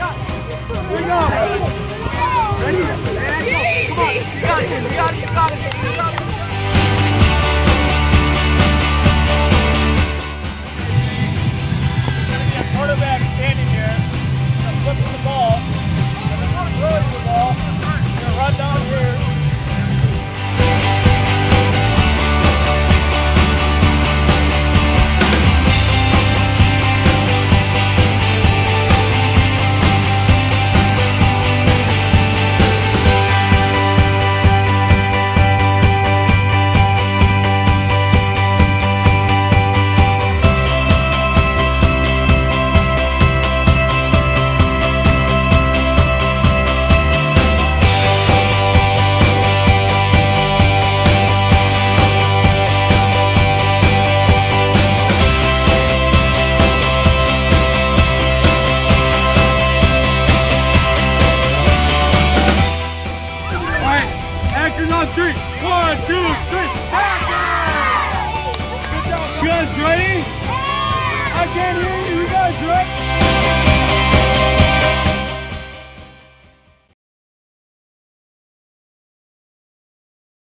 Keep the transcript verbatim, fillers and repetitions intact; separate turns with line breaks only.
Here we go. Ready? And go. Come on. You got it. You got it. You got it. You got it. Quarterback standing here, gonna flip the ball, and then we're throwing the ball, we're gonna run down here. On three. One, two, three. Action! Good job. You guys ready? I can't hear you. You guys ready?